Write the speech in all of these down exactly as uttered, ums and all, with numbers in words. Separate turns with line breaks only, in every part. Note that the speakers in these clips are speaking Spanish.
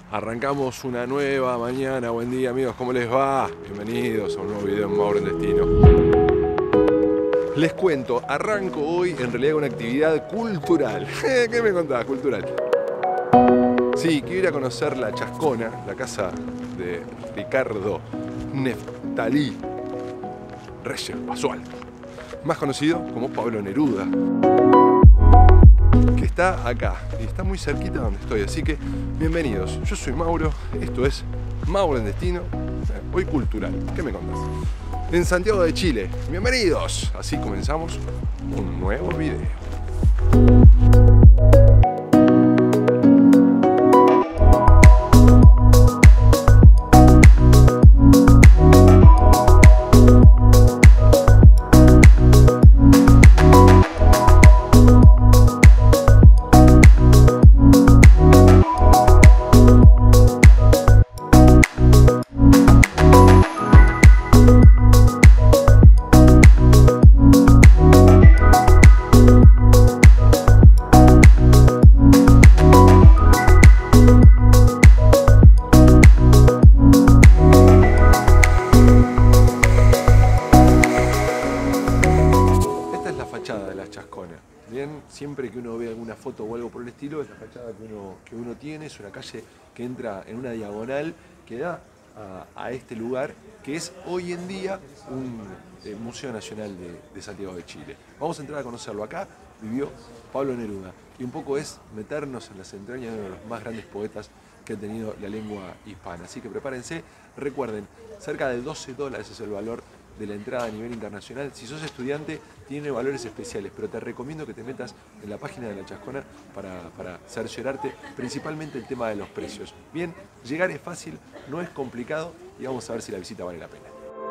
Arrancamos una nueva mañana. Buen día, amigos, ¿cómo les va? Bienvenidos a un nuevo video en Mauro en Destino. Les cuento, arranco hoy en realidad con una actividad cultural. ¿Qué me contás? Cultural. Sí, quiero ir a conocer la Chascona, la casa de Ricardo Neftalí Reyes Basualdo, más conocido como Pablo Neruda, que está acá y está muy cerquita donde estoy, así que bienvenidos. Yo soy Mauro, esto es Mauro en Destino, hoy cultural. ¿Qué me contás? En Santiago de Chile, bienvenidos. Así comenzamos un nuevo video. De la Chascona. Bien, siempre que uno ve alguna foto o algo por el estilo, es la fachada que uno, que uno tiene. Es una calle que entra en una diagonal que da a, a este lugar, que es hoy en día un eh, Museo Nacional de, de Santiago de Chile. Vamos a entrar a conocerlo. Acá vivió Pablo Neruda y un poco es meternos en las entrañas de uno de los más grandes poetas que ha tenido la lengua hispana. Así que prepárense. Recuerden, cerca de doce dólares es el valor de la entrada a nivel internacional. Si sos estudiante, tiene valores especiales, pero te recomiendo que te metas en la página de la Chascona para, para cerciorarte principalmente el tema de los precios. Bien, llegar es fácil, no es complicado y vamos a ver si la visita vale la pena.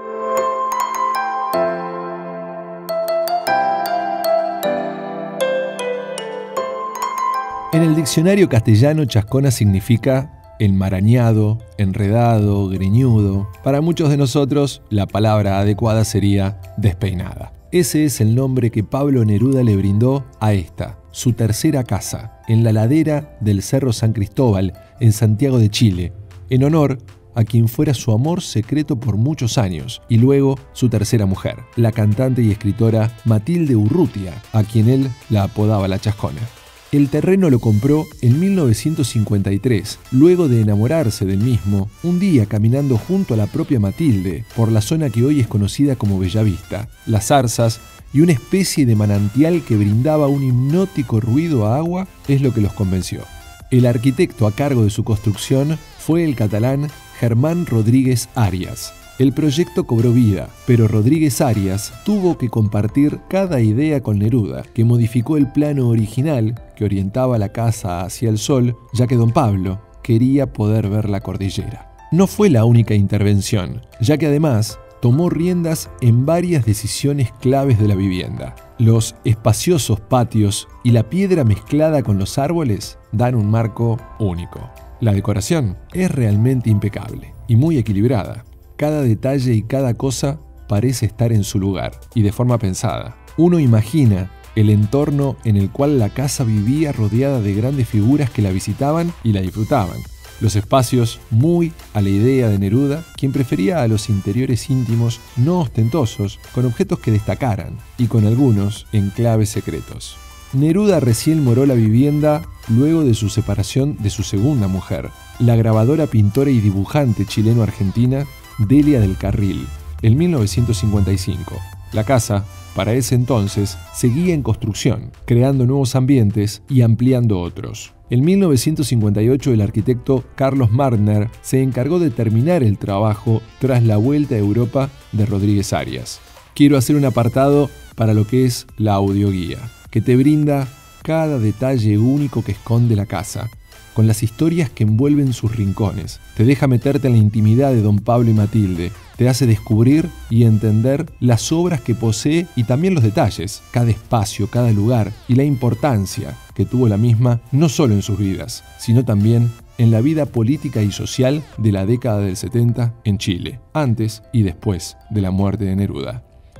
En el diccionario castellano, chascona significa enmarañado, enredado, greñudo. Para muchos de nosotros, la palabra adecuada sería despeinada. Ese es el nombre que Pablo Neruda le brindó a esta, su tercera casa, en la ladera del Cerro San Cristóbal, en Santiago de Chile, en honor a quien fuera su amor secreto por muchos años, y luego su tercera mujer, la cantante y escritora Matilde Urrutia, a quien él la apodaba la Chascona. El terreno lo compró en mil novecientos cincuenta y tres, luego de enamorarse del mismo, un día caminando junto a la propia Matilde por la zona que hoy es conocida como Bellavista, las zarzas y una especie de manantial que brindaba un hipnótico ruido a agua es lo que los convenció. El arquitecto a cargo de su construcción fue el catalán Germán Rodríguez Arias. El proyecto cobró vida, pero Rodríguez Arias tuvo que compartir cada idea con Neruda, que modificó el plano original que orientaba la casa hacia el sol, ya que don Pablo quería poder ver la cordillera. No fue la única intervención, ya que además tomó riendas en varias decisiones claves de la vivienda. Los espaciosos patios y la piedra mezclada con los árboles dan un marco único. La decoración es realmente impecable y muy equilibrada. Cada detalle y cada cosa parece estar en su lugar y de forma pensada. Uno imagina el entorno en el cual la casa vivía rodeada de grandes figuras que la visitaban y la disfrutaban. Los espacios muy a la idea de Neruda, quien prefería a los interiores íntimos no ostentosos, con objetos que destacaran y con algunos enclaves secretos. Neruda recién moró la vivienda luego de su separación de su segunda mujer, la grabadora, pintora y dibujante chileno-argentina Delia del Carril, en mil novecientos cincuenta y cinco. La casa, para ese entonces, seguía en construcción, creando nuevos ambientes y ampliando otros. En mil novecientos cincuenta y ocho, el arquitecto Carlos Martner se encargó de terminar el trabajo tras la vuelta a Europa de Rodríguez Arias. Quiero hacer un apartado para lo que es la audioguía, que te brinda cada detalle único que esconde la casa, con las historias que envuelven sus rincones. Te deja meterte en la intimidad de don Pablo y Matilde, te hace descubrir y entender las obras que posee y también los detalles, cada espacio, cada lugar y la importancia que tuvo la misma no solo en sus vidas, sino también en la vida política y social de la década del setenta en Chile, antes y después de la muerte de Neruda.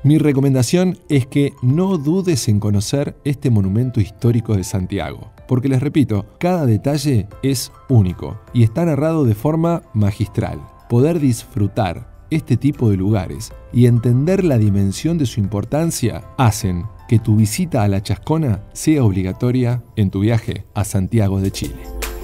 Mi recomendación es que no dudes en conocer este monumento histórico de Santiago, porque les repito, cada detalle es único y está narrado de forma magistral. Poder disfrutar este tipo de lugares y entender la dimensión de su importancia hacen que tu visita a La Chascona sea obligatoria en tu viaje a Santiago de Chile.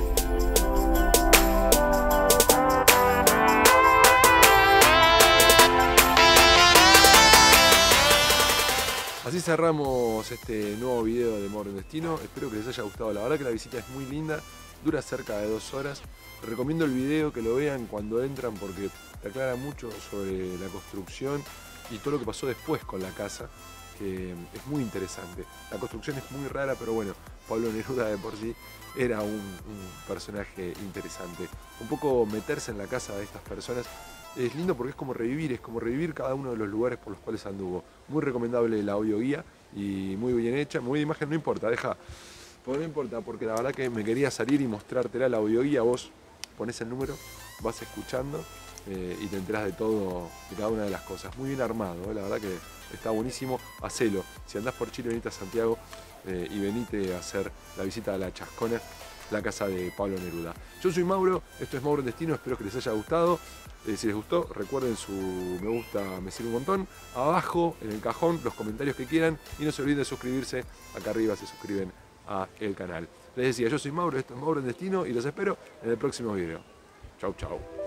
Así cerramos este nuevo video de Mauro en Destino. Espero que les haya gustado. La verdad que la visita es muy linda, dura cerca de dos horas. Recomiendo el video, que lo vean cuando entran, porque te aclara mucho sobre la construcción y todo lo que pasó después con la casa, que es muy interesante. La construcción es muy rara, pero bueno, Pablo Neruda de por sí era un, un personaje interesante. Un poco meterse en la casa de estas personas es lindo porque es como revivir, es como revivir cada uno de los lugares por los cuales anduvo. Muy recomendable la audioguía y muy bien hecha, muy de imagen, no importa, deja, pues no importa, porque la verdad que me quería salir y mostrártela la audioguía. Vos ponés el número, vas escuchando eh, y te enterás de todo, de cada una de las cosas. Muy bien armado, ¿eh? La verdad que está buenísimo, hacelo. Si andás por Chile, venite a Santiago eh, y venite a hacer la visita a La Chascona, la casa de Pablo Neruda. Yo soy Mauro, esto es Mauro en Destino, espero que les haya gustado. Eh, si les gustó, recuerden su me gusta, me sirve un montón. Abajo, en el cajón, los comentarios que quieran. Y no se olviden de suscribirse. Acá arriba se suscriben a el canal. Les decía, yo soy Mauro, esto es Mauro en Destino y los espero en el próximo video. Chau, chau.